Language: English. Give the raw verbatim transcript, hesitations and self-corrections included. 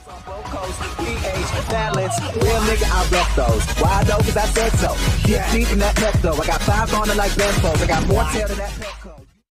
Balance, real nigga, I rep those. Why though? Cause I said so. Get deep in that pep though. I got five on it like Benfos. I got more tail than that Petco.